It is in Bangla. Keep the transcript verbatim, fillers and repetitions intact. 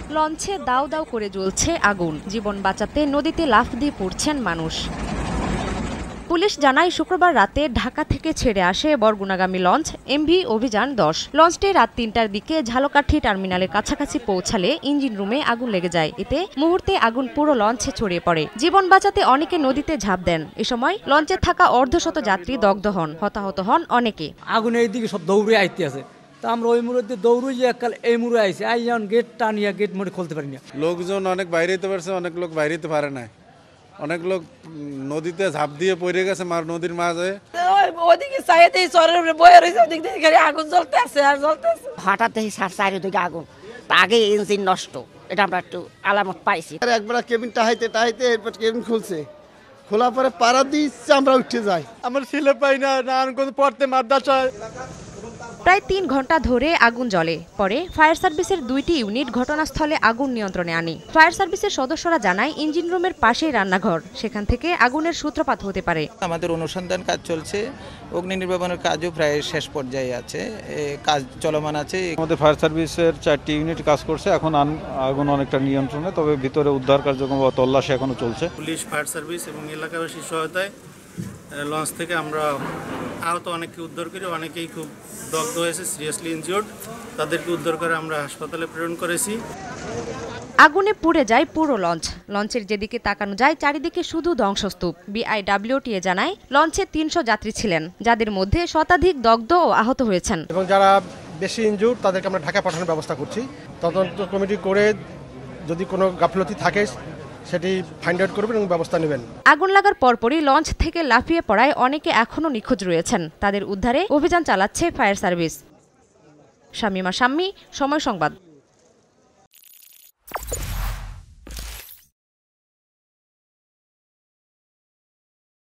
লঞ্চে দাউ দাউ করে জ্বলছে আগুন, জীবন বাঁচাতে নদীতে লাফ দিয়ে পড়ছেন মানুষ। পুলিশ জানায় শুক্রবার রাতে ঢাকা থেকে ছেড়ে আসে বরগুনাগামী লঞ্চ এমভি অভিযান দশ। লঞ্চটি রাত তিনটার দিকে ঝালকাঠি টার্মিনালের কাছাকাছি পৌঁছালে ইঞ্জিন রুমে আগুন লেগে যায়। এতে মুহূর্তে আগুন পুরো লঞ্চে ছড়িয়ে পড়ে। জীবন বাঁচাতে অনেকে নদীতে ঝাঁপ দেন। এ সময় লঞ্চে থাকা অর্ধশত যাত্রী দগ্ধ হন, হতাহত হন অনেকে। আগুন এইদিকে সব দৌড়ে আইতে আছে, তা আমরা ওই মুহূর্তে দৌড়ে যে এককাল এই মুড়ে আইসি আই যখন গেট টানিয়া গেট মোড়ে খুলতে পারি না। লোকজন অনেক বাইরে যেতে পারছে, অনেক লোক বাইরে যেতে পারে না। অনেক লোক নদীতে ঝাঁপ দিয়ে পড়ে গেছে মার নদীর মাঝে। ওদিকে চাইতেই চরের বয়ে রয়েছে, ওদিক থেকে আগুন জ্বলতে আছে আর জ্বলতে আছে। হঠাৎ দেখি চারিদিকে আগুন, আগে ইঞ্জিন নষ্ট, এটা আমরা একটু আলামত পাইছি। একবার কেবিন টাহাইতে টাহাইতে এরপর কেবিন খুলছে, খোলা পরে পাড়া দিচ্ছে, আমরা উঠে যাই। আমার ছেলে পাই না, না পড়তে মাদ্রাসায়। প্রায় তিন ঘন্টা ধরে আগুন জ্বলে। পরে ফায়ার সার্ভিসের দুইটি ইউনিট ঘটনাস্থলে আগুন নিয়ন্ত্রণে আনে। ফায়ার সার্ভিসের সদস্যরা জানায় ইঞ্জিন রুমের পাশেই রান্নাঘর, সেখান থেকে আগুনের সূত্রপাত হতে পারে। আমাদের অনুসন্ধান কাজ চলছে, অগ্নি নির্বাপনের কাজও প্রায় শেষ পর্যায়ে আছে, কাজ চলমান আছে। আমাদের ফায়ার সার্ভিসের চারটি ইউনিট কাজ করছে, এখন আগুন অনেকটা নিয়ন্ত্রণে, তবে ভিতরে উদ্ধার কার্যক্রম বা তল্লাশি এখনো চলছে। পুলিশ, ফায়ার সার্ভিস এবং এলাকাবাসীর সহায়তায় লঞ্চ থেকে আমরা আহত অনেককে উদ্ধার করি। অনেকেই খুব দগ্ধ হয়েছে, সিরিয়াসলি ইনজিওর্ড, তাদেরকে উদ্ধার করে আমরা হাসপাতালে প্রেরণ করেছি। আগুনে পুড়ে যায় পুরো লঞ্চ। লঞ্চের যেদিকে তাকানো যায় চারিদিকে শুধু ধ্বংসস্তূপ। বিআইডব্লিউটিএ জানায় লঞ্চে তিনশো যাত্রী ছিলেন, যাদের মধ্যে শতাধিক দগ্ধ ও আহত হয়েছেন। এবং যারা বেশি ইনজিওর্ড তাদেরকে আমরা ঢাকা পাঠানোর ব্যবস্থা করছি। তদন্ত কমিটি করে যদি কোনো গাফলতি থাকে সেটি ফাইন্ড আউট করবেন এবং ব্যবস্থা নেবেন। আগুন লাগার পরপরই লঞ্চ থেকে লাফিয়ে পড়ায় অনেকে এখনো নিখোঁজ রয়েছেন। তাদের উদ্ধারে অভিযান চালাচ্ছে ফায়ার সার্ভিস। শামিমা শাম্মী, সময় সংবাদ।